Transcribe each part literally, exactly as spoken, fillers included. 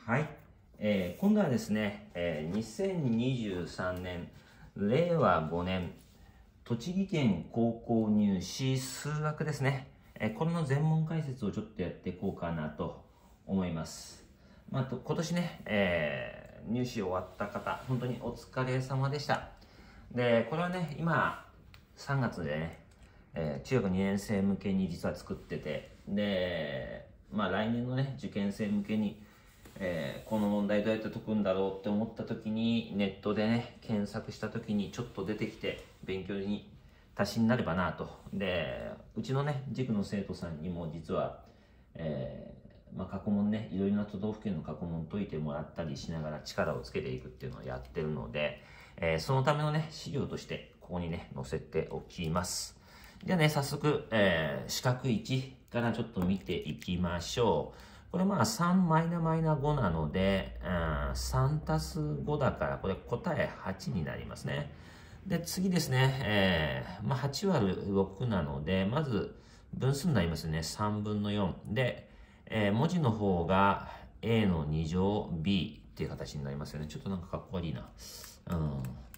はい、えー今度はですね、えーにせんにじゅうさんねん、れいわごねん、栃木県高校入試数学ですね、えーこれの全問解説をちょっとやっていこうかなと思います。まあ、と今年ね、えー入試終わった方、本当にお疲れ様でした。で、これはね、今、さんがつでね、えー中学にねん生向けに実は作ってて、で、まあ来年のね、受験生向けに、えーこの問題どうやって解くんだろうって思った時に、ネットでね、検索した時にちょっと出てきて、勉強に足しになればなと。で、うちのね、塾の生徒さんにも実は、えーまあ、過去問ね、いろいろな都道府県の過去問解いてもらったりしながら力をつけていくっていうのをやってるので、えーそのためのね、資料としてここにね、載せておきます。じゃあね、早速、えー、四角いちからちょっと見ていきましょう。これまあさんマイナマイナごなので、うん、さんたすごだから、これ答えはちになりますね。で、次ですね、えーまあ、はちわるろくなので、まず分数になりますね。さんぶんのよん。で、えー文字の方が A のに乗 B っていう形になりますよね。ちょっとなんかかっこ悪いな。うん。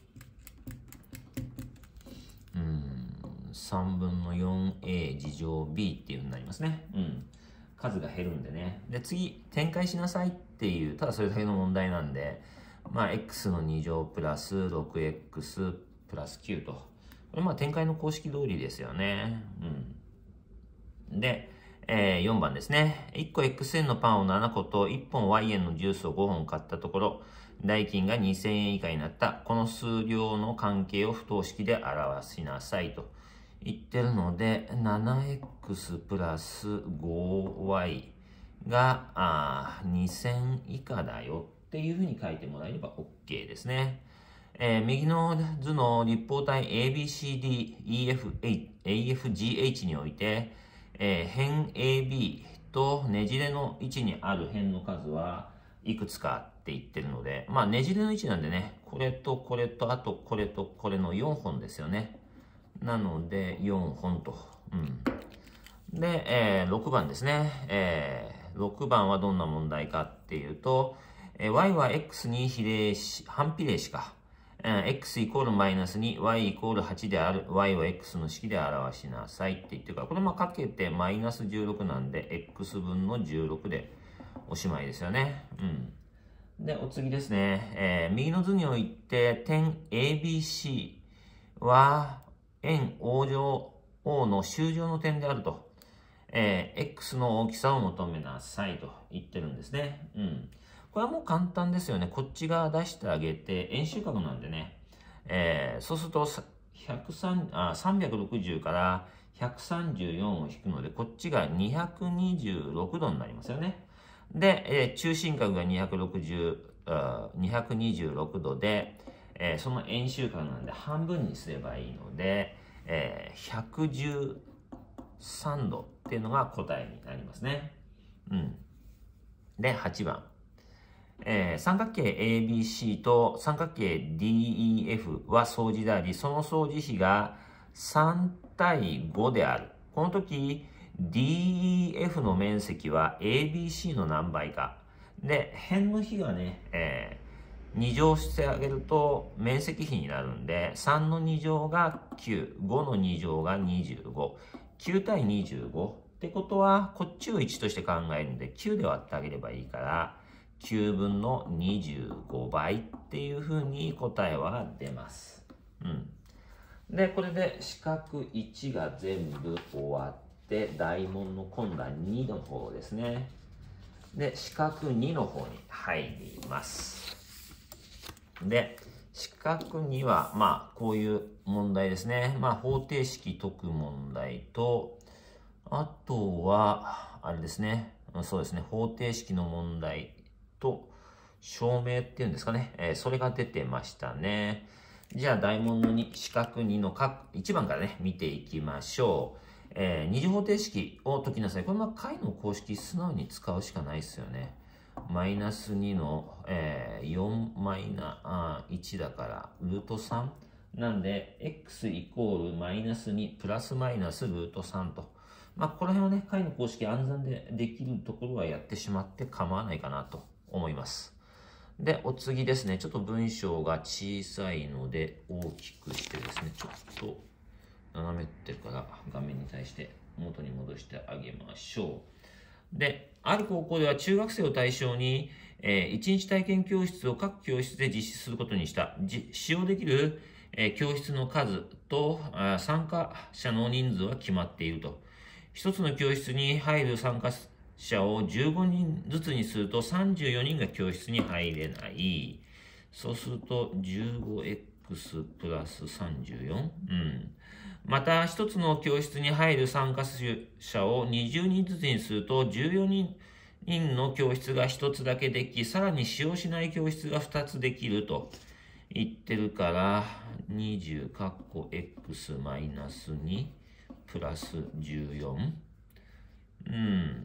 うん。さんぶんの よんエー 次乗 B っていう風になりますね。うん。数が減るんでね。で、次、展開しなさいっていう、ただそれだけの問題なんで、まあ、x のに乗プラス ろくエックス プラスきゅうと。これまあ展開の公式通りですよね。うん。で、えーよんばんですね。いっこ エックス 円のパンをななこといっぽん Y 円のジュースをごほん買ったところ、代金がにせんえん以下になった。この数量の関係を不等式で表しなさいと言ってるので、ななエックス プラス ごワイ があにせん以下だよっていうふうに書いてもらえれば OK ですね。えー右の図の立方体 エービーシーディーイーエフエーエフジーエイチ において、えー辺 エービー とねじれの位置にある辺の数はいくつかって言ってるので、まあねじれの位置なんでね、これとこれとあとこれとこれのよんほんですよね。なのでよんほんと。うん。で、えーろくばんですね。えーろくばんはどんな問題かっていうと、えー y は x に比例し、反比例しか。えー x イコールマイナスに、y イコールはちである、y を x の式で表しなさいって言ってるから、これまあかけてマイナスじゅうろくなんで、x 分のじゅうろくでおしまいですよね。うん。で、お次ですね。えー右の図において、点 エービーシー は、円 O 乗 O の周上の点であると。えー X の大きさを求めなさいと言ってるんですね。うん。これはもう簡単ですよね。こっち側出してあげて、円周角なんでね。えーそうすると、ひゃくさんあさんびゃくろくじゅうからひゃくさんじゅうよんを引くので、こっちがにひゃくにじゅうろくどになりますよね。で、えー中心角がにひゃくろくじゅう、あにひゃくにじゅうろくどで、えーその円周角なんで半分にすればいいので、えーひゃくじゅうさんどっていうのが答えになりますね。うん。で、はちばん。えー三角形 エービーシー と三角形 ディーイーエフ は相似であり、その相似比がさんたいごである。この時、ディーイーエフ の面積は エービーシー の何倍か。で、辺の比がね、えー、に乗してあげると面積比になるんで、さんのに乗がきゅう、ごのに乗がにじゅうご。きゅうたいにじゅうごってことは、こっちをいちとして考えるんで、きゅうで割ってあげればいいから、きゅうぶんのにじゅうごばいっていう風に答えは出ます。うん。で、これで四角いちが全部終わって、大問の今度はにの方ですね。で、四角にの方に入ります。で、四角には、まあ、こういう問題ですね。まあ、方程式解く問題と、あとは、あれですね。そうですね。方程式の問題と、証明っていうんですかね。えーそれが出てましたね。じゃあ、大問のに、四角にのかいちばんからね、見ていきましょう。えー二次方程式を解きなさい。これ、まあ、解の公式素直に使うしかないですよね。マイナスにの、えーよんマイナあいちだから、ルートさんなんで、x イコールマイナスにプラスマイナスルートさんと。まあ、この辺はね、解の公式暗算でできるところはやってしまって構わないかなと思います。で、お次ですね。ちょっと文章が小さいので大きくしてですね、ちょっと斜めってから画面に対して元に戻してあげましょう。で、ある高校では中学生を対象に、えー、いちにち体験教室を各教室で実施することにした。使用できる、えー、教室の数と参加者の人数は決まっていると。一つの教室に入る参加者をじゅうごにんずつにするとさんじゅうよにんが教室に入れない。そうすると じゅうごエックス プラスさんじゅうよん。うん。また、一つの教室に入る参加者をにじゅうにんずつにするとじゅうよにんの教室がひとつだけでき、さらに使用しない教室がふたつできると言ってるから、にじゅうかっこ X マイナスにプラスじゅうよん。うん。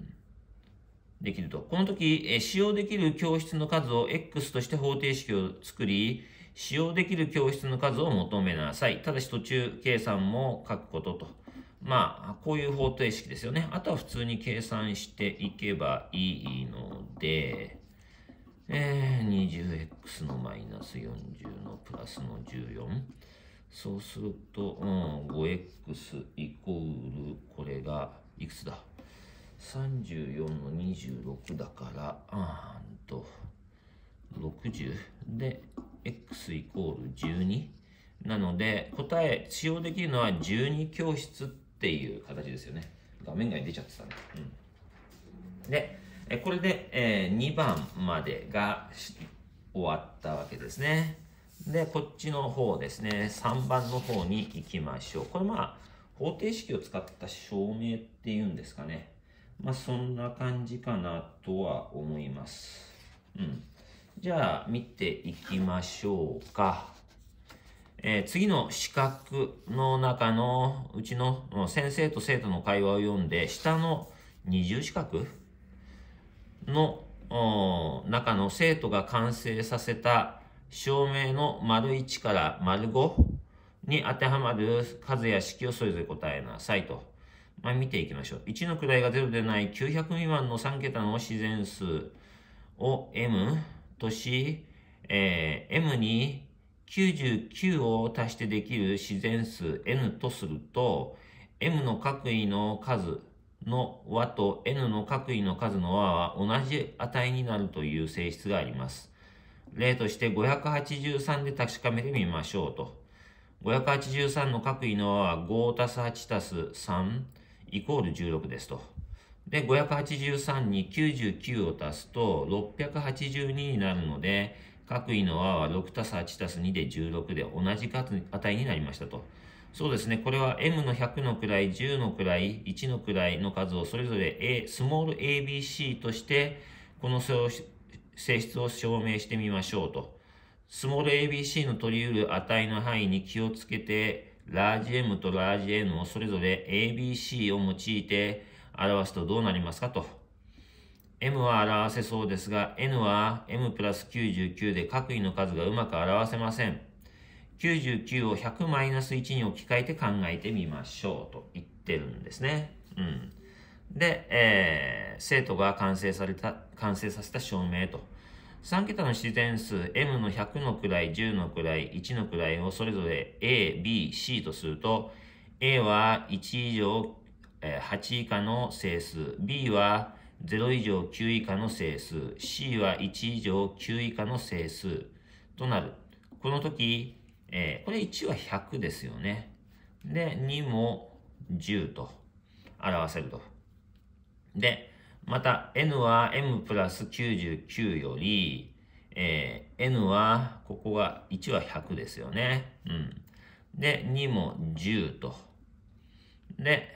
できると。この時、え使用できる教室の数を X として方程式を作り、使用できる教室の数を求めなさい。ただし途中計算も書くことと。まあ、こういう方程式ですよね。あとは普通に計算していけばいいので、えー、にじゅうエックス のマイナスよんじゅうのプラスのじゅうよん。そうすると、うん、ごエックス イコール、これがいくつださんじゅうよんのにじゅうろくだから、あーんと、ろくじゅうで、x イコールじゅうに。なので、答え、使用できるのはじゅうに教室っていう形ですよね。画面外に出ちゃってたね。うん、で、これで、えー、にばんまでが終わったわけですね。で、こっちの方ですね、さんばんの方に行きましょう。これまあ、方程式を使った証明っていうんですかね。まあ、そんな感じかなとは思います。うん。じゃあ、見ていきましょうか。えー、次の四角の中のうちの先生と生徒の会話を読んで、下の二重四角の中の生徒が完成させた証明の丸いちから丸ごに当てはまる数や式をそれぞれ答えなさいと。まあ、見ていきましょう。いちの位がゼロでないきゅうひゃく未満のさん桁の自然数を M とし、えー、M にきゅうじゅうきゅうを足してできる自然数 N とすると、M の各位の数の和と N の各位の数の和は同じ値になるという性質があります。例としてごひゃくはちじゅうさんで確かめてみましょうと。ごひゃくはちじゅうさんの各位の和はごたすはちたすさんイコールじゅうろくですと。で、ごひゃくはちじゅうさんにきゅうじゅうきゅうを足すとろっぴゃくはちじゅうにになるので、各位の和はろくたすはちたすにでじゅうろくで同じ値になりましたと。そうですね。これは M のひゃくの位、じゅうの位、いちの位の数をそれぞれ A、スモール エービーシー として、この性質を証明してみましょうと。スモール エービーシー の取り得る値の範囲に気をつけて、ラージ M とラージ N をそれぞれ エービーシー を用いて表すとどうなりますかと。M は表せそうですが、N は M プラスきゅうじゅうきゅうで各位の数がうまく表せません。きゅうじゅうきゅうをひゃくマイナスいちに置き換えて考えてみましょうと言ってるんですね。うん。で、えー、生徒が完成された、完成させた証明と。さん桁の自然数 M のひゃくの位、じゅうの位、いちの位をそれぞれ A、B、C とすると、A はいち以上、えー、はち以下の整数、B はゼロ以上きゅう以下の整数、C はいち以上きゅう以下の整数となる。この時、えー、これいちはひゃくですよね。で、にもじゅうと表せると。で、また N は M プラスきゅうじゅうきゅうより、えー、N は、ここがいちはひゃくですよね。うん。で、にもじゅうと。で、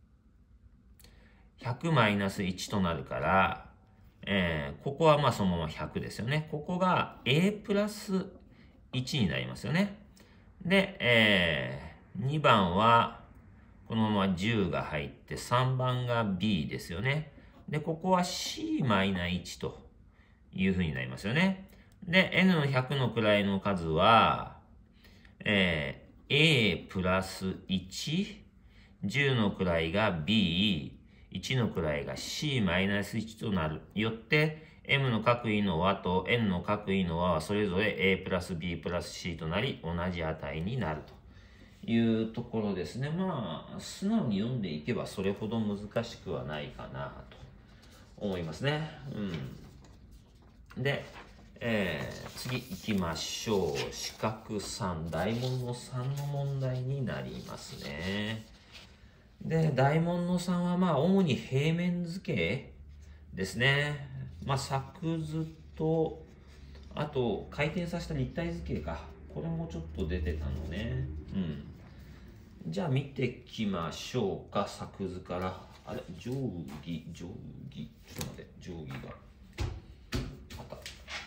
ひゃくマイナスいちとなるから、えー、ここはまあそのままひゃくですよね。ここが A プラスいちになりますよね。で、えー、にばんはこのままじゅうが入って、さんばんが B ですよね。で、ここは シーマイナスいち というふうになりますよね。で、N のひゃくの位の数は、えー、A プラスいち、じゅうの位が B、いちの位が シーマイナスいち となる。よって、 M の角位の和と N の角位の和はそれぞれ A プラス B プラス C となり同じ値になるというところですね。まあ素直に読んでいけばそれほど難しくはないかなと思いますね。うん、で、えー、次行きましょう。四角さん、大問のさんの問題になりますね。で、大問のさんはまあ主に平面図形ですね。まあ作図と、あと回転させた立体図形か。これもちょっと出てたのね。うん。じゃあ見ていきましょうか。作図から。あれ定規、定規。ちょっと待って、定規が。あった。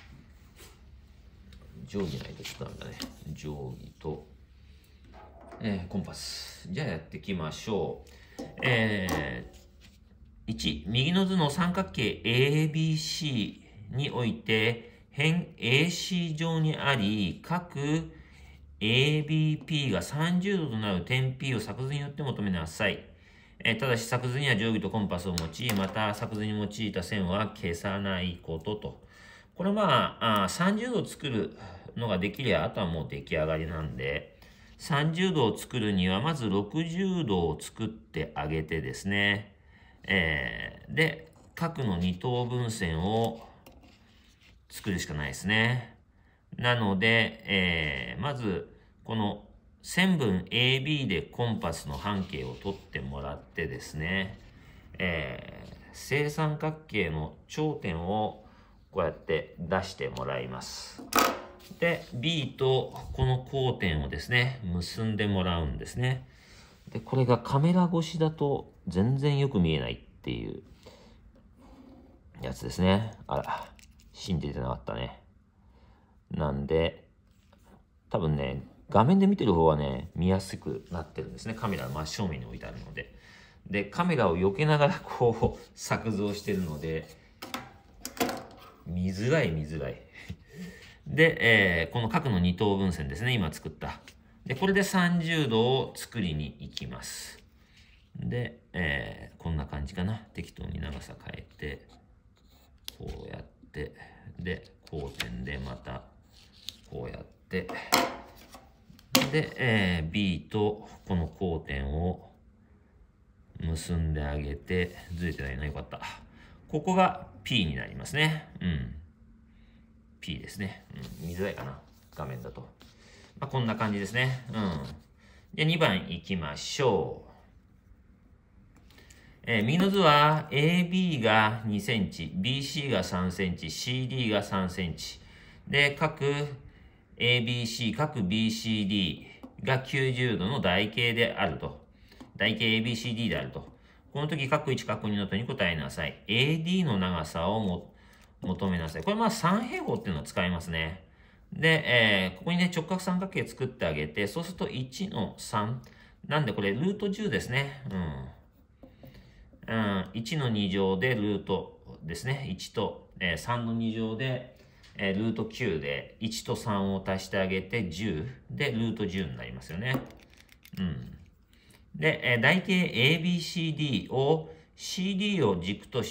定規ないとちょっとダメだね。定規と、えー、コンパス。じゃあやっていきましょう。えー、いち、右の図の三角形 エービーシー において辺 エーシー 上にあり、角 エービーピー がさんじゅうどとなる点 P を作図によって求めなさい。えー、ただし作図には定規とコンパスを用い、また作図に用いた線は消さないことと。これまあ、あさんじゅうど作るのができれば、あとはもう出来上がりなんで、さんじゅうどを作るにはまずろくじゅうどを作ってあげてですね、えー、で、角の二等分線を作るしかないですね。なので、えー、まず、この線分 エービー でコンパスの半径を取ってもらってですね、えー、正三角形の頂点をこうやって出してもらいます。で、B とこの交点をですね、結んでもらうんですね。で、これがカメラ越しだと全然よく見えないっていうやつですね。あら、信じてなかったね。なんで、多分ね、画面で見てる方はね、見やすくなってるんですね。カメラ真正面に置いてあるので。で、カメラを避けながらこう、作図をしてるので、見づらい見づらい。で、えー、この角の二等分線ですね、今作った。で、これでさんじゅうどを作りに行きます。で、えー、こんな感じかな。適当に長さ変えて、こうやって、で、交点でまた、こうやって、で、えー、B とこの交点を結んであげて、ずれてないな、よかった。ここが P になりますね。うん。P ですね。うん、見づらいかな。画面だと。まあ、こんな感じですね。うん。じゃあにばんいきましょう。えー、右の図は エービー がにセンチ、ビーシー がさんセンチ、シーディー がさんセンチ。で、各 エービーシー、各 ビーシーディー がきゅうじゅうどの台形であると。台形 エービーシーディー であると。この時、各いち、各にの問いに答えなさい。エーディー の長さをも求めなさい。これまあさん平方っていうのを使いますね。で、えー、ここにね、直角三角形作ってあげて、そうするといちのさん。なんでこれ、ルートじゅうですね。うん。うん、いちのに乗でルートですね。いちと、えー、さんのに乗で、えー、ルートきゅうでいちとさんを足してあげてじゅうでルートじゅうになりますよね。うん。で、えー、台形 エービーシーディー を シーディー を軸として、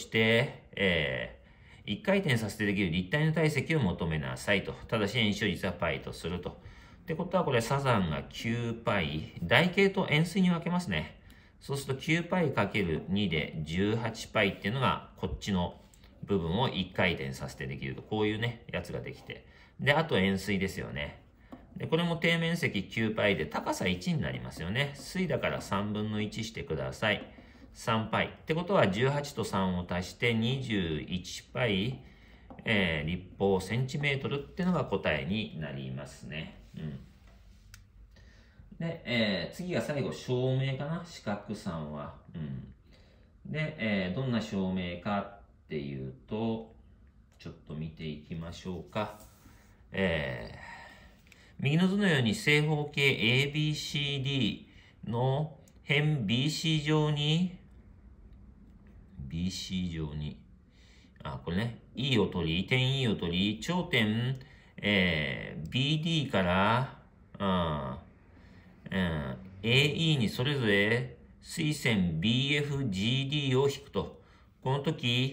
えー、いち回転させてできる立体の体積を求めなさいと。ただし円周率は π とすると。ってことはこれサザンが きゅうパイ、台形と円錐に分けますね。そうすると きゅうパイかけるに で じゅうはちパイっていうのがこっちの部分をいち回転させてできると。こういうね、やつができて。で、あと円錐ですよね。で、これも底面積 きゅうパイで高さいちになりますよね。錐だからさんぶんのいちしてください。さんパイ。ってことはじゅうはちとさんを足してにじゅういちパイ、えー、立方センチメートルっていうのが答えになりますね。うん。で、えー、次が最後、照明かな、四角さんは。うん。で、えー、どんな照明かっていうと、ちょっと見ていきましょうか。えー、右の図のように正方形 エービーシーディー の辺 ビーシー 上に、ビーシー 上に、あ、これね、E を取り、点 E を取り、頂点、えー、ビーディー から、あうん、エーイー にそれぞれ垂線 ビーエフジーディー を引くと。この時、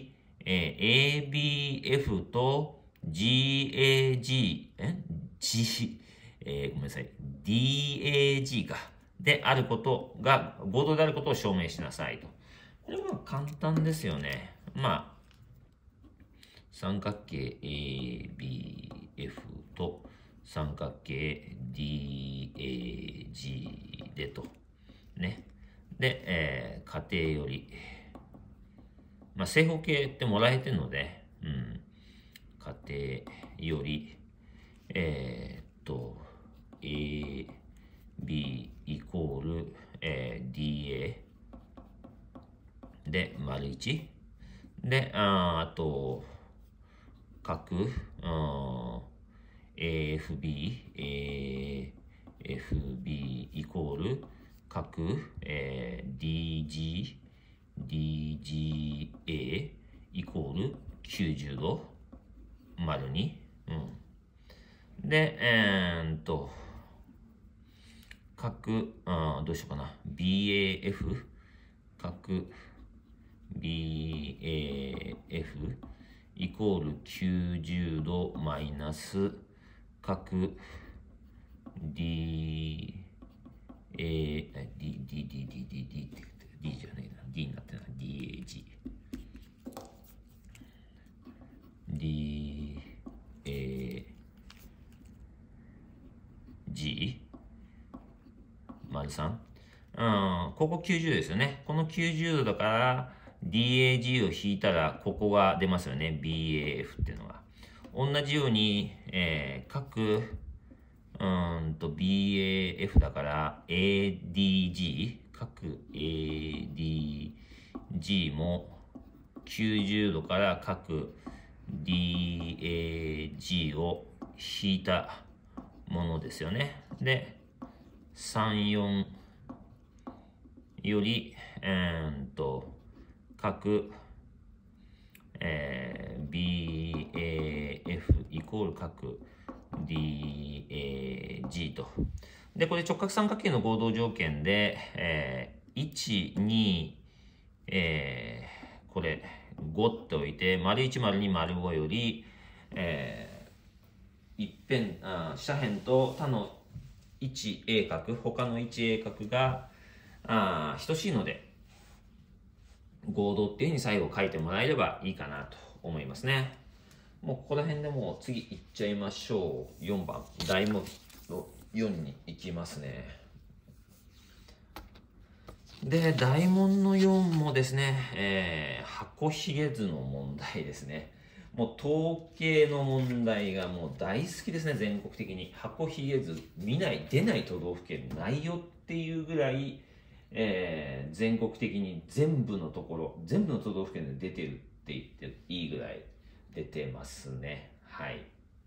えー、エービーエフ と ジーエージー、え G、えー、ごめんなさい、ディーエージー か。であることが、合同であることを証明しなさいと。これは簡単ですよね。まあ、三角形 エービーエフ と三角形 ディーエージー でと。ね。で、えー、仮定より、まあ、正方形ってもらえてるので、うん、仮定より、えー、っと、エービー イコール、えー、ディーエー で、丸いち。で、あ, あと、角、エーエフビー、エーエフビー イコール、角、えー、ディージー、ディージーエー イコールきゅうじゅうど、丸に。うん、で、えー、っと、角、あどうしようかな。ビーエーエフ、角、ビーエーエフ イコールきゅうじゅうどマイナス角 D、えー、D、D、D、D、D、D って D じゃないな。D になってない。ディーエージー。ディーエージー 丸さん。うん、ここきゅうじゅうですよね。このきゅうじゅうどだから、ディーエージー を引いたら、ここが出ますよね。ビーエーエフ っていうのが。同じように、えー、各、うんと ビーエーエフ だから エーディージー、各 エーディージー もきゅうじゅうどから各 ディーエージー を引いたものですよね。で、さん、よんより、えー、っと、各、えー、ビーエーエフ イコール各 ディーエージー と。で、これ直角三角形の合同条件で、えー、いち、に、えー、これごっておいて、丸いち、丸に、丸ごより、えー、一辺、あ斜辺と他の いちエー 角、他の いちエー 角があ等しいので、合同っていうふうに最後書いてもらえればいいかなと思いますね。もうここら辺でもう次いっちゃいましょう。よんばん、題問のよんに行きますね。で、題問のよんもですね、えー、箱ひげ図の問題ですね。もう統計の問題がもう大好きですね、全国的に。箱ひげ図見ない、出ない都道府県ないよっていうぐらい、えー、全国的に全部のところ、全部の都道府県で出てるって言っていいぐらい出てますね。はい。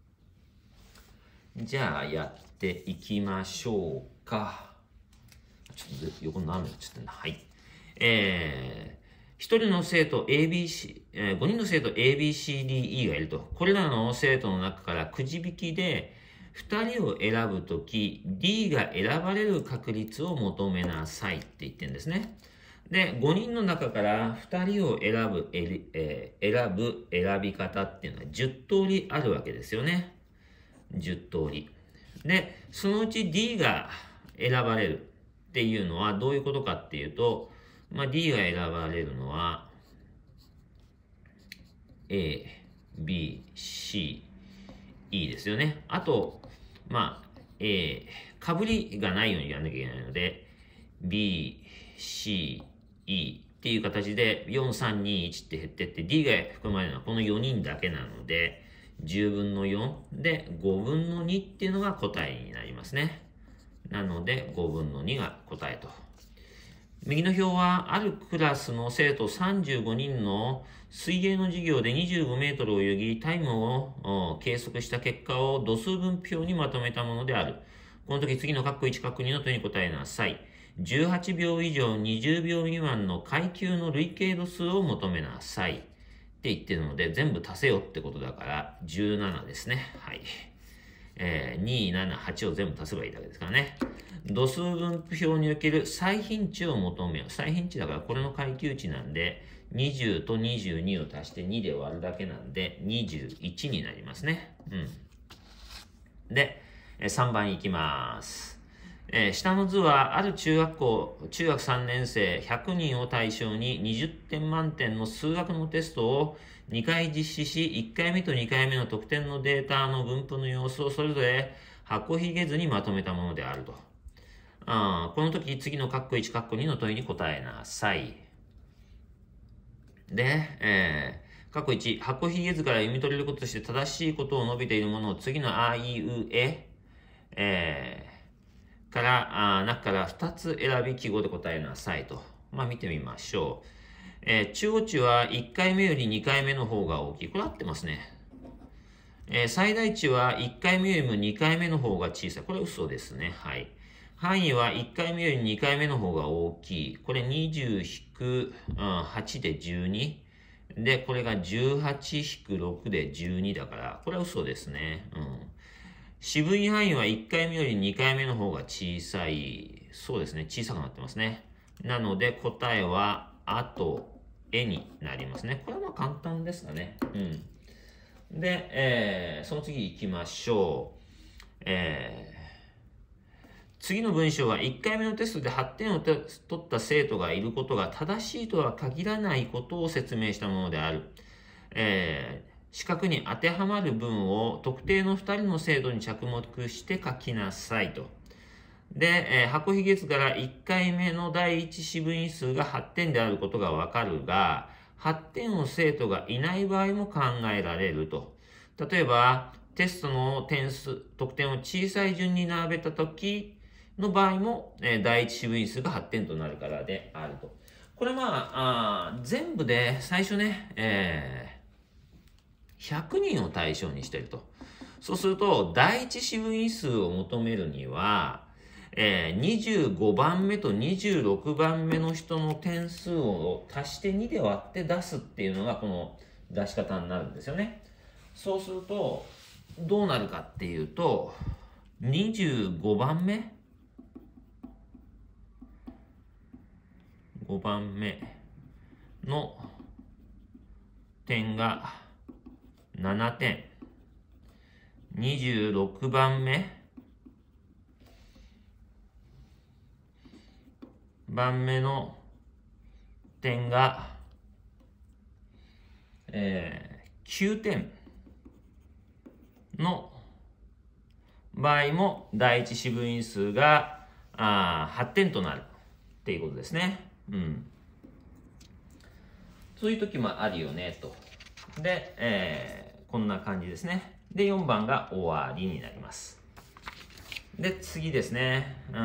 じゃあやっていきましょうか。ちょっと横に斜めになっちゃってんだ。はい。えー、ひとりの生徒 エービーシー、えー、ごにんの生徒 エービーシーディーイー がいると。これらの生徒の中からくじ引きでふたりを選ぶとき D が選ばれる確率を求めなさいって言ってるんですね。で、ごにんの中からふたりを選ぶ、えー、選ぶ選び方っていうのはじゅっとおりあるわけですよね。じゅっとおり。で、そのうち D が選ばれるっていうのはどういうことかっていうと、まあ、D が選ばれるのは A、B、C、E ですよね。あと、まあ、A、かぶりがないようにやらなきゃいけないので、B、C、E っていう形でよん、さん、に、いちって減ってって、D が含まれるのはこのよにんだけなので、じゅうぶんのよんでごぶんのにっていうのが答えになりますね。なのでごぶんのにが答えと。右の表はあるクラスの生徒さんじゅうごにんの水泳の授業でにじゅうごメートルを泳ぎタイムを計測した結果を度数分表にまとめたものである。この時次の括弧いち括弧にの問いに答えなさい。じゅうはちびょう以上にじゅうびょう未満の階級の累計度数を求めなさいって言ってるので全部足せよってことだからじゅうななですね。はい。えー、に、なな、はちを全部足せばいいだけですからね。度数分布表における最頻値を求めよう。最頻値だからこれの階級値なんで、 にじゅうとにじゅうにを足してにで割るだけなんで、にじゅういちになりますね。うん。で、さんばんいきます。えー、下の図は、ある中学校、中学さんねん生ひゃくにんを対象ににじゅってん満点の数学のテストをにかい実施し、いっかいめとにかいめの得点のデータの分布の様子をそれぞれ箱ひげ図にまとめたものであると。あこの時、次の括弧いち、括弧にの問いに答えなさい。で、えー、括弧いち、箱ひげ図から読み取れることとして正しいことを述べているものを次のあいうえ、えー、から、あ中からふたつ選び記号で答えなさいと。まあ見てみましょう。えー、中央値はいっかいめよりにかいめの方が大きい。これ合ってますね。えー、最大値はいっかいめよりもにかいめの方が小さい。これ嘘ですね。はい。範囲はいっかいめよりにかいめの方が大きい。これにじゅう引くはちでじゅうに。で、これがじゅうはち引くろくでじゅうにだから、これは嘘ですね。うん。四分位範囲はいっかいめよりにかいめの方が小さい。そうですね。小さくなってますね。なので答えは、あと、えになりますね。これはまあ簡単ですかね。うん。で、えー、その次行きましょう。えー次の文章はいっかいめのテストではってんを取った生徒がいることが正しいとは限らないことを説明したものである。えー、四角に当てはまる文を特定のふたりの生徒に着目して書きなさいと。で、えー、箱ひげ図からいっかいめの第一四分位数がはってんであることがわかるが、はってんを生徒がいない場合も考えられると。例えば、テストの点数、得点を小さい順に並べたとき、の場合も、えー、第一四分位数がはってんとなるからであると。これまあ、あ全部で最初ね、えー、ひゃくにんを対象にしていると。そうすると、第一四分位数を求めるには、えー、にじゅうごばんめとにじゅうろくばんめの人の点数を足してにで割って出すっていうのがこの出し方になるんですよね。そうすると、どうなるかっていうと、にじゅうごばんめごばんめの点がななてん、にじゅうろくばんめ番目の点が、えー、きゅうてんの場合も第一四分位数があはってんとなるっていうことですね。うん。そういう時もあるよねと。で、えー、こんな感じですね。で、よんばんが終わりになります。で、次ですね。うん。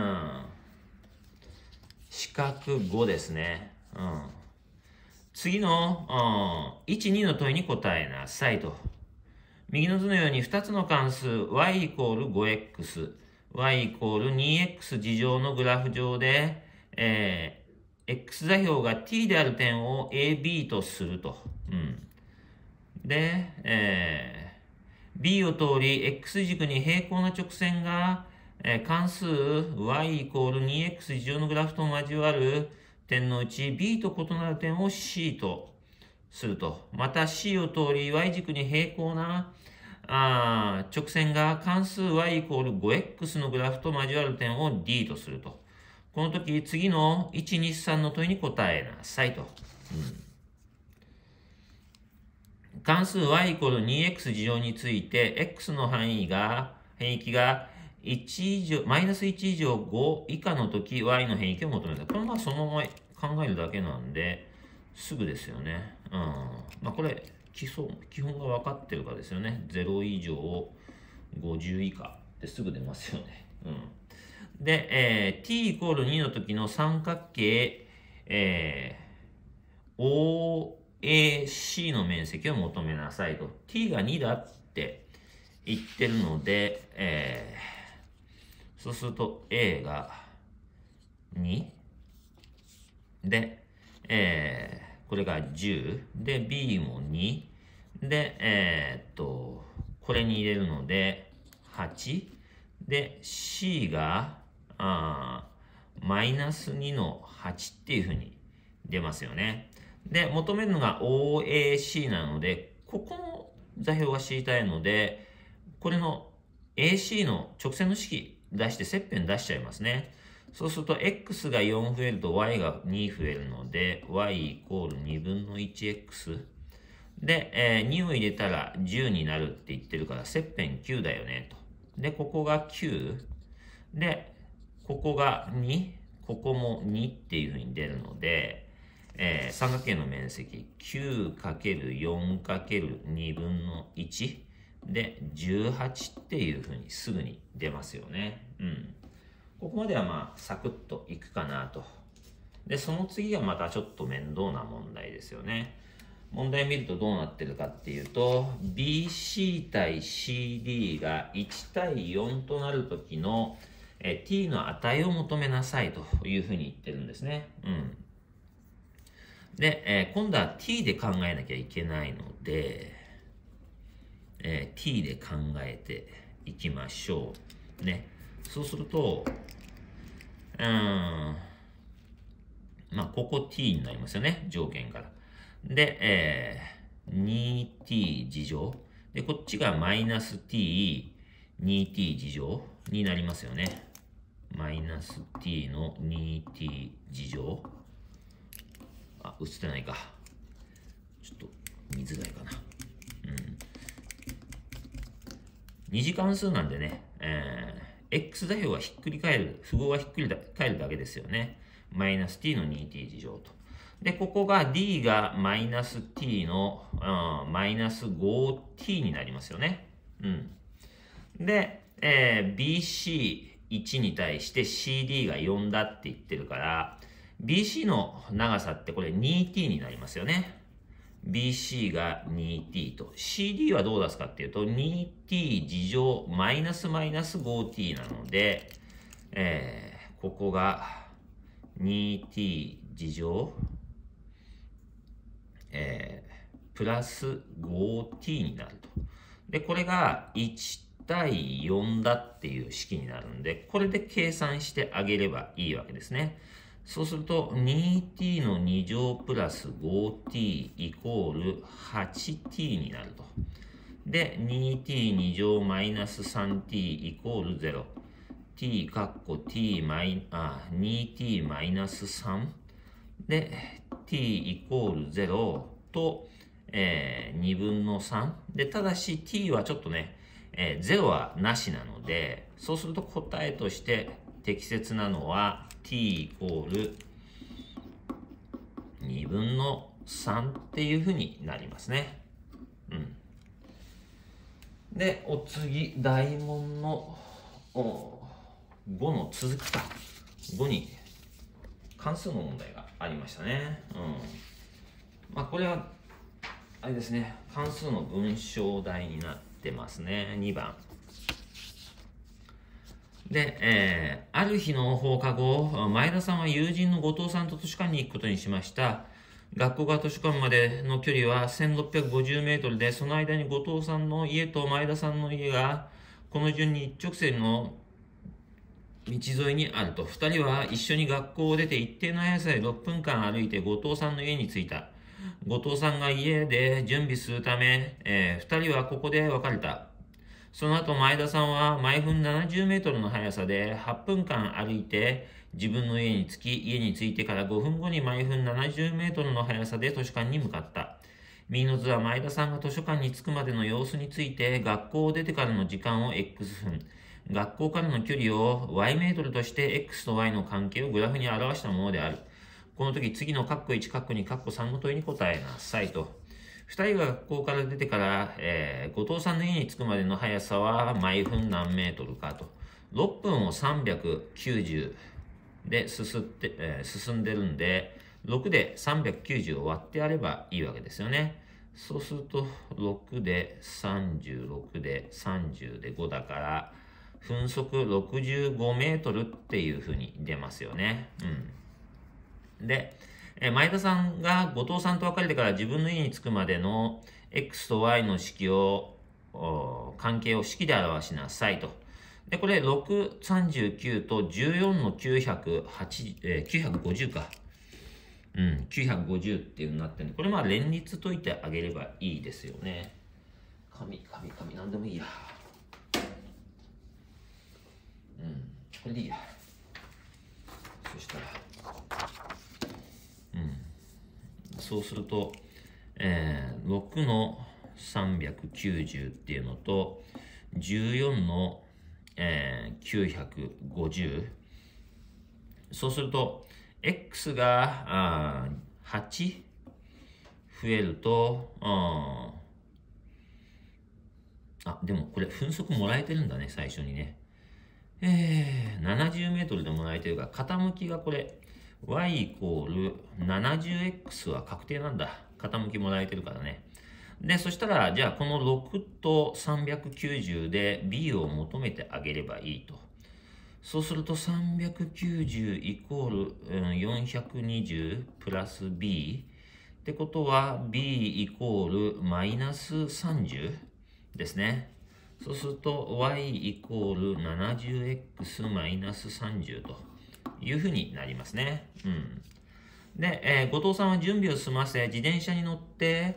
四角ごですね。うん。次の、うん、いち、にの問いに答えなさいと。右の図のようにふたつの関数 y イコール ごエックス、y イコール にエックス 次乗のグラフ上で、えー X 座標が t である点を エービー とすると。うん、で、えー、B を通り X 軸に平行な直線が、えー、関数 y イコール にエックス 次乗のグラフと交わる点のうち B と異なる点を C とすると。また C を通り y 軸に平行なあ直線が関数 y イコール ごエックス のグラフと交わる点を D とすると。この時、次のいち、に、さんの問いに答えなさいと。うん、関数 y イコール にエックス 次乗について、x の範囲が、変域がいち以上、マイナスいち以上ご以下の時、y の変域を求めた。これはまあそのまま考えるだけなんで、すぐですよね。うん。まあこれ、基礎、基本が分かってるからですよね。ゼロ以上ごじゅう以下ってすぐ出ますよね。うん。で、えー、t イコールにの時の三角形、えー、オーエーシー の面積を求めなさいと。t がにだって言ってるので、えー、そうすると a がにで、えー、これがじゅうで b もにで、えー、っとこれに入れるのではちで c があマイナスにのはちっていうふうに出ますよね。 で、求めるのが オーエーシー なので、ここの座標が知りたいので、これの エーシー の直線の式出して切片出しちゃいますね。そうすると x がよん増えると y がに増えるので y イコールにぶんの いちエックス で、えー、にを入れたらじゅうになるって言ってるから切片きゅうだよねと。で、ここがきゅうで、ここがに、ここもにっていうふうに出るので、えー、三角形の面積 きゅうかけるよんかけるにぶんのいちでじゅうはちっていうふうにすぐに出ますよね。うん。ここまではまあサクッといくかなと。で、その次がまたちょっと面倒な問題ですよね。問題見るとどうなってるかっていうと、ビーシー 対 シーディー がいち対よんとなるときのえ t の値を求めなさいというふうに言ってるんですね。うん。で、えー、今度は t で考えなきゃいけないので、えー、t で考えていきましょう。ね。そうすると、うーん、まあ、ここ t になりますよね。条件から。で、えー、にティー 次乗。で、こっちがマイナス t、にティー 次乗になりますよね。マイナス t の にティー 次乗。あ、映ってないか。ちょっと見づらいかな。うん。二次関数なんでね、えー、x 座標がひっくり返る、符号がひっくり返るだけですよね。マイナス t の にティー 次乗と。で、ここが d がマイナス t の、うん、マイナス ごティー になりますよね。うん。で、えー、ビーシーいち に対して シーディー がよんだって言ってるから、ビーシー の長さってこれ にティー になりますよね。ビーシー が にティー と、シーディー はどう出すかっていうと にティー 次乗マイナスマイナス ごティー なので、えー、ここが にティー 次乗、えー、プラス ごティー になると。で、これがいち対よんだっていう式になるんで、これで計算してあげればいいわけですね。そうすると にティー のに乗プラス ごティー イコール はちティー になると。で、にティーに乗マイナス さんティー イコールゼロ。t かっこ t マイ、あ、にティー マイナスさん。で、t イコールゼロと、えー、にぶんのさん。で、ただし t はちょっとね、えー、ゼロはなしなので、そうすると答えとして適切なのは t イコールにぶんのさんっていうふうになりますね。うん。で、お次、大問のごの続きか。ごに関数の問題がありましたね。うん。まあ、これは、あれですね、関数の文章題になってますね。にばん。で、えー、ある日の放課後、前田さんは友人の後藤さんと図書館に行くことにしました。学校から図書館までの距離はせんろっぴゃくごじゅうメートルで、その間に後藤さんの家と前田さんの家が、この順に一直線の道沿いにあると。二人は一緒に学校を出て一定の速さでろっぷんかん歩いて後藤さんの家に着いた。後藤さんが家で準備するため、えー、二人はここで別れた。その後前田さんは毎分ななじゅうメートルの速さではっぷんかん歩いて自分の家に着き、家に着いてからごふんごに毎分ななじゅうメートルの速さで図書館に向かった。右の図は前田さんが図書館に着くまでの様子について、学校を出てからの時間を X 分、学校からの距離を Y メートルとして X と Y の関係をグラフに表したものである。この時、次のカッコいち、カッコに、カッコさんの問いに答えなさいと。二人が学校から出てから、えー、後藤さんの家に着くまでの速さは毎分何メートルかと。ろっぷんをさんびゃくきゅうじゅうで進んで、えー、進んでるんで、ろくでさんびゃくきゅうじゅうを割ってやればいいわけですよね。そうすると、ろくでさんじゅう、ろくでさんじゅうでごだから、分速ろくじゅうごメートルっていうふうに出ますよね。うん。で、前田さんが後藤さんと別れてから自分の家に着くまでの X と Y の式を、関係を式で表しなさいと。で、これろく、さんじゅうきゅうとじゅうよんのきゅうひゃくはち、えー、きゅうひゃくごじゅうか。 うん、きゅうひゃくごじゅうっていうのになってるんで、これまあ連立解いてあげればいいですよね。紙、紙、紙、なんでもいいや。うん、これでいいや。そしたら、うん、そうすると、えー、ろくのさんびゃくきゅうじゅうっていうのと、じゅうよんの、えー、きゅうひゃくごじゅう。そうすると、x があはち増えると、ああ、でもこれ分速もらえてるんだね、最初にね。えー、ななじゅうメートルでもらえてるから、傾きがこれ、y イコール ななじゅうエックス は確定なんだ。傾きもらえてるからね。で、そしたら、じゃあこのろくとさんびゃくきゅうじゅうで b を求めてあげればいいと。そうするとさんびゃくきゅうじゅうイコールよんひゃくにじゅうプラス b ってことは b イコールマイナスさんじゅうですね。そうすると y イコール ななじゅうエックス マイナスさんじゅうというふうになりますね。うん。で、えー、後藤さんは準備を済ませ、自転車に乗って、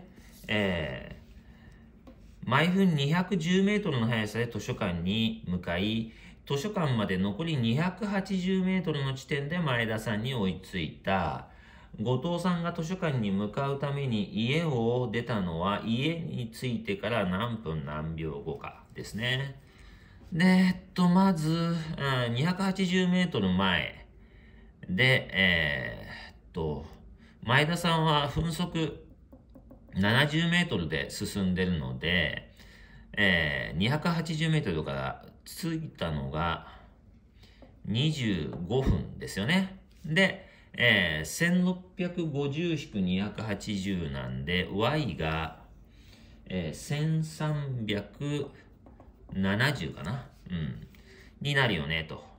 えー、毎分にひゃくじゅうメートルの速さで図書館に向かい、図書館まで残りにひゃくはちじゅうメートルの地点で前田さんに追いついた。後藤さんが図書館に向かうために家を出たのは家に着いてから何分何秒後かですね。で、えっと、まず、にひゃくはちじゅうメートル前で、えー、っと、前田さんは分速ななじゅうメートルで進んでるので、えー、にひゃくはちじゅうメートルから着いたのがにじゅうごふんですよね。で、えー、せんろっぴゃくごじゅう引くにひゃくはちじゅうなんで y が、えー、せんさんびゃくななじゅうかな、うん、になるよねと。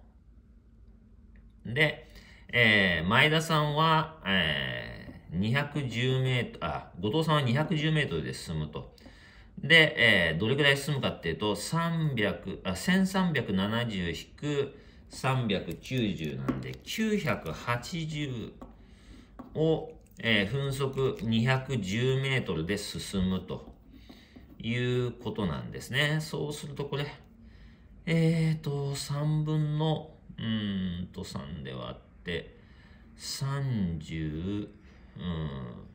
で、えー、前田さんは、えー、にひゃくじゅうメートル、あ、後藤さんはにひゃくじゅうメートルで進むと。で、えー、どれくらい進むかっていうと、さんびゃく、あ、せんさんびゃくななじゅう引くさんびゃくきゅうじゅうなんで、きゅうひゃくはちじゅうを、えー、分速にひゃくじゅうメートルで進むということなんですね。そうするとこれ、えーと、さんぶんの、うーんとさんで割って、さんじゅう、うん、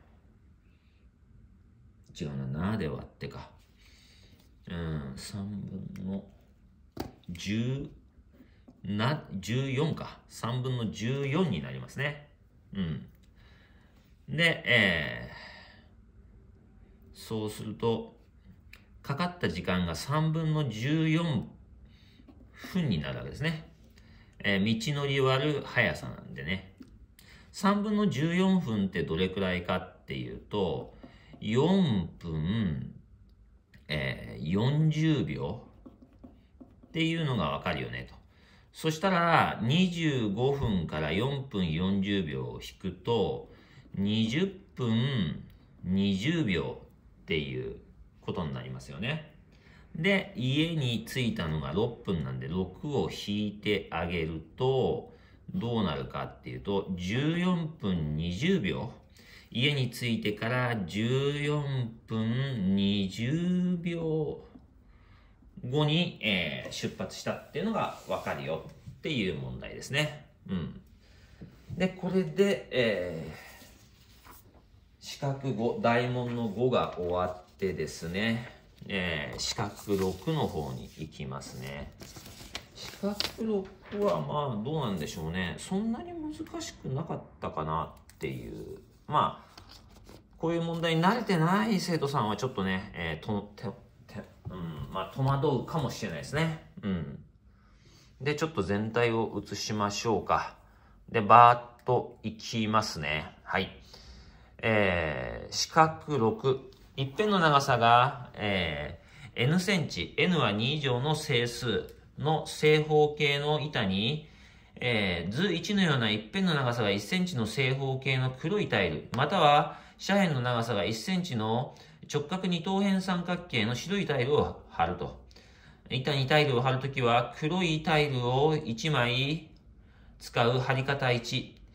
違うな、ななで割ってか。うん、さんぶんのじゅう、な、じゅうよんか。さんぶんのじゅうよんになりますね。うん。で、えー、そうすると、かかった時間がさんぶんのじゅうよんふんになるわけですね。えー、道のり割る速さなんでね。さんぶんのじゅうよんふんってどれくらいかっていうと、よんぷん、えー、よんじゅうびょうっていうのがわかるよねと。そしたら、にじゅうごふんからよんぷんよんじゅうびょうを引くと、にじゅっぷんにじゅうびょうっていうことになりますよね。で、家に着いたのがろっぷんなんで、ろくを引いてあげると、どうなるかっていうと、じゅうよんぷんにじゅうびょう。家に着いてからじゅうよんぷんにじゅうびょうごに、えー、出発したっていうのがわかるよっていう問題ですね。うん。で、これで、えー、四角ご、大問のごが終わってですね、えー、四角ろくの方に行きますね。四角ろくはまあどうなんでしょうね。そんなに難しくなかったかなっていう。まあ、こういう問題に慣れてない生徒さんはちょっとね、えー、と、て、て、うん、まあ戸惑うかもしれないですね。うん。で、ちょっと全体を写しましょうか。で、バーッといきますね。はい。えー、四角ろく。一辺の長さが、えー、n センチ、n はに以上の整数の正方形の板に、えー、図いちのような一辺の長さがいちセンチの正方形の黒いタイル、または斜辺の長さがいちセンチの直角二等辺三角形の白いタイルを貼ると。板にタイルを貼るときは黒いタイルをいちまい使う貼り方いち。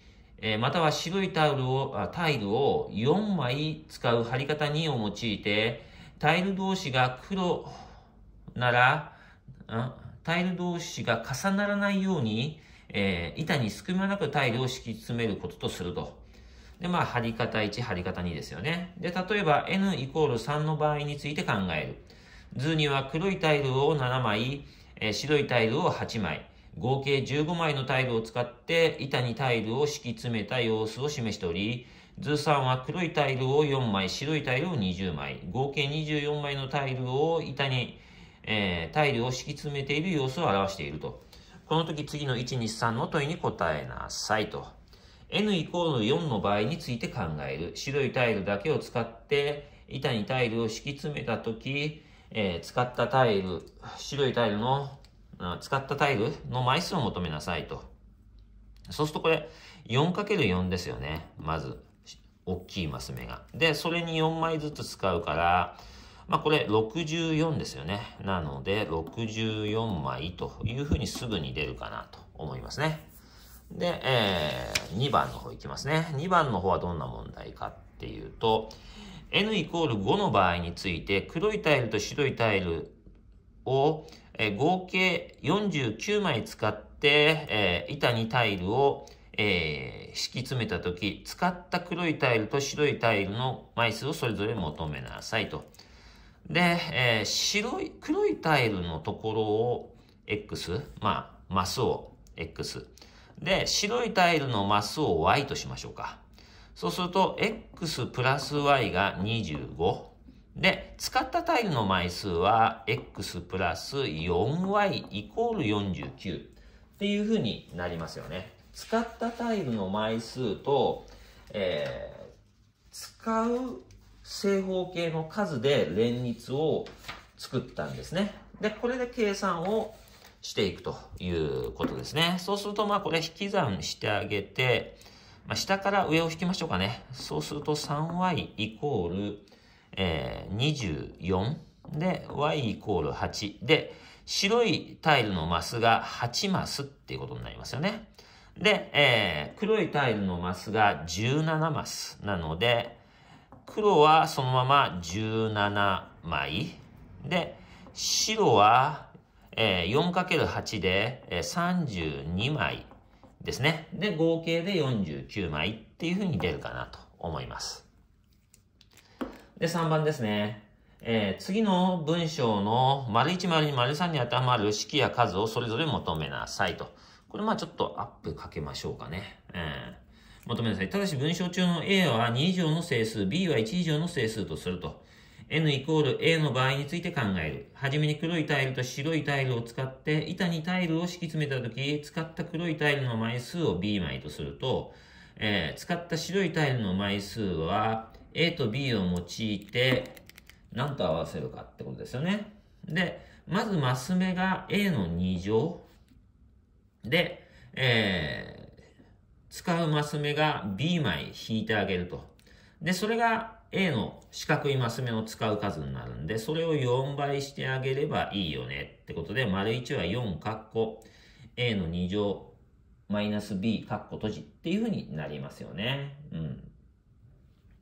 えー、または白いタオルを、あタイルをよんまい使う貼り方にを用いて、タイル同士が黒なら、タイル同士が重ならないように、えー、板に隙間なくタイルを敷き詰めることとすると。で、まあ、貼り方いち、貼り方にですよね。で、例えば エヌ イコールさんの場合について考える。図には黒いタイルをななまい、えー、白いタイルをはちまい、合計じゅうごまいのタイルを使って板にタイルを敷き詰めた様子を示しており、図さんは黒いタイルをよんまい、白いタイルをにじゅうまい、合計にじゅうよんまいのタイルを板に、えー、タイルを敷き詰めている様子を表していると。この時次のいち、に、さんの問いに答えなさいと。エヌ イコールよんの場合について考える。白いタイルだけを使って板にタイルを敷き詰めた時、えー、使ったタイル、白いタイルの、使ったタイルの枚数を求めなさいと。そうするとこれ よんかけるよん ですよね。まず、大きいマス目が。で、それによんまいずつ使うから、まあこれろくじゅうよんですよね。なのでろくじゅうよんまいというふうにすぐに出るかなと思いますね。で、えー、にばんの方いきますね。にばんの方はどんな問題かっていうと、エヌ イコールごの場合について黒いタイルと白いタイルを、えー、合計よんじゅうきゅうまい使って、えー、板にタイルを、えー、敷き詰めたとき、使った黒いタイルと白いタイルの枚数をそれぞれ求めなさいと。で、えー、白い、黒いタイルのところを X、まあ、マスを X。で、白いタイルのマスを Y としましょうか。そうすると、X プラス Y がにじゅうご。で、使ったタイルの枚数は X プラス よんワイ イコールよんじゅうきゅうっていうふうになりますよね。使ったタイルの枚数と、えー、使う正方形の数で連立を作ったんですね。で、これで計算をしていくということですね。そうすると、まあこれ引き算してあげて、まあ、下から上を引きましょうかね。そうすると さんワイ イコール、えー、にじゅうよんで Y イコールはちで、白いタイルのマスがはちマスっていうことになりますよね。で、えー、黒いタイルのマスがじゅうななマスなので、黒はそのままじゅうななまい。で、白は、えー、よんかけるはち で、えー、さんじゅうにまいですね。で、合計でよんじゅうきゅうまいっていうふうに出るかなと思います。で、さんばんですね。えー、次の文章の丸いち、丸に、丸さんに当てはまる式や数をそれぞれ求めなさいと。これまあちょっとアップかけましょうかね。えー求めなさい。ただし文章中の A はに以上の整数、B はいち以上の整数とすると。N イコール A の場合について考える。はじめに黒いタイルと白いタイルを使って板にタイルを敷き詰めたとき、使った黒いタイルの枚数を B 枚とすると、えー、使った白いタイルの枚数は A と B を用いて何と合わせるかってことですよね。で、まずマス目が A のに乗で、えー使うマス目が B 枚引いてあげると。で、それが A の四角いマス目の使う数になるんで、それをよんばいしてあげればいいよねってことで、丸いちはよんカッコ A のに乗マイナス B カッコ閉じっていう風になりますよね。うん。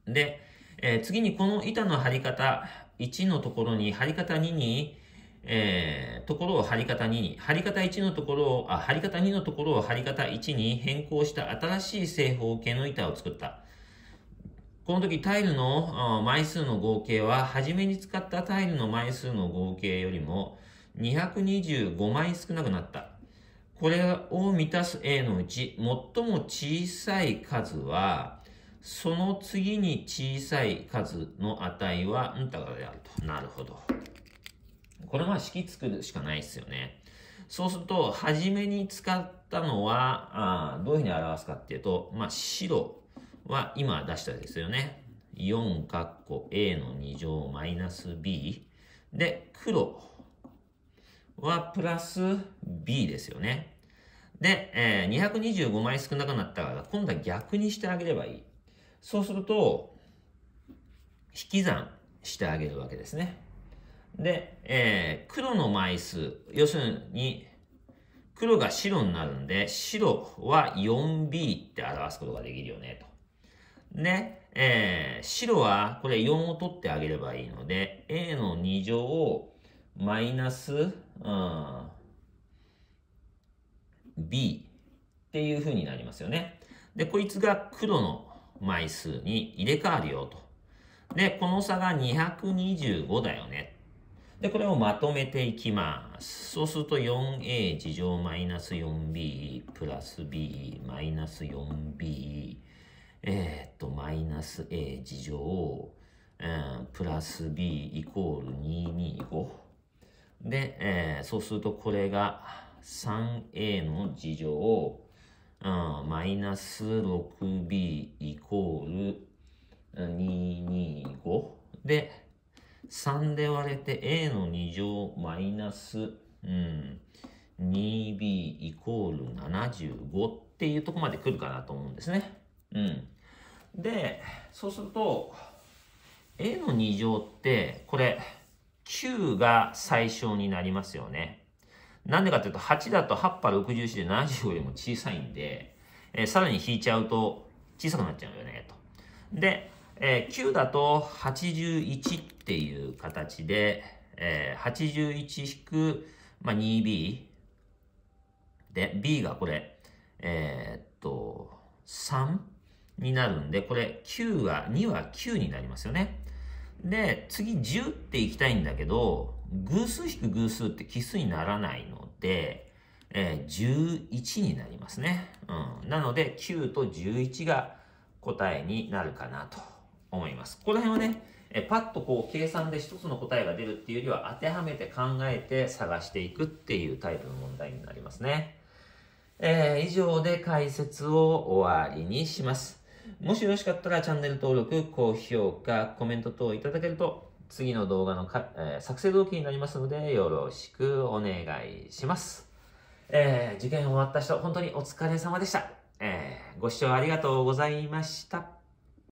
で、えー、次にこの板の貼り方いちのところに貼り方ににえー、ところを貼り方にに、貼り方いちのところを、あ、貼り方にのところを貼り方いちに変更した新しい正方形の板を作った。この時タイルの枚数の合計は、初めに使ったタイルの枚数の合計よりもにひゃくにじゅうごまい少なくなった。これを満たす A のうち、最も小さい数は、その次に小さい数の値は、んたがであると。なるほど。これは式作るしかないですよね。そうすると、初めに使ったのは、あどういうふうに表すかっていうと、まあ、白は今出したですよね。よんカッコ A のに乗マイナス B。で、黒はプラス B ですよね。で、えー、にひゃくにじゅうごまい少なくなったから、今度は逆にしてあげればいい。そうすると、引き算してあげるわけですね。で、えー、黒の枚数、要するに、 黒が白になるんで、白は よんビー って表すことができるよね、と。で、えー、白はこれよんを取ってあげればいいので、A のに乗をマイナス、うん、B っていう風になりますよね。で、こいつが黒の枚数に入れ替わるよと。で、この差がにひゃくにじゅうごだよね。で、これをまとめていきます。そうすると よんエー 次乗マイナス よんビー プラス B マイナス よんビー えー、っと、マイナス A 次乗、うん、プラス B イコールにひゃくにじゅうご。で、えー、そうするとこれが さんエー の次乗、うん、マイナス ろくビー イコールにひゃくにじゅうご。で、さんで割れて A のに乗マイナス、うん、にビー イコールななじゅうごっていうところまで来るかなと思うんですね。うん。で、そうすると、A のに乗って、これ、きゅうが最小になりますよね。なんでかっていうと、はちだとはち波ろくじゅうよんでななじゅうごよりも小さいんで、えー、さらに引いちゃうと小さくなっちゃうよね、と。で、えー、きゅうだとはちじゅういちっていう形で、えー、はちじゅういち引く、まあ、にビー で、B がこれ、えー、っと、さんになるんで、これきゅうは、にはきゅうになりますよね。で、次じゅうっていきたいんだけど、偶数引く偶数って奇数にならないので、えー、じゅういちになりますね。うん。なので、きゅうとじゅういちが答えになるかなと思います。この辺はね、えパッとこう計算で一つの答えが出るっていうよりは当てはめて考えて探していくっていうタイプの問題になりますね。えー、以上で解説を終わりにします。もしよろしかったらチャンネル登録、高評価、コメント等いただけると次の動画のか、えー、作成動機になりますのでよろしくお願いします。えー、受験終わった人、本当にお疲れ様でした。えー、ご視聴ありがとうございました。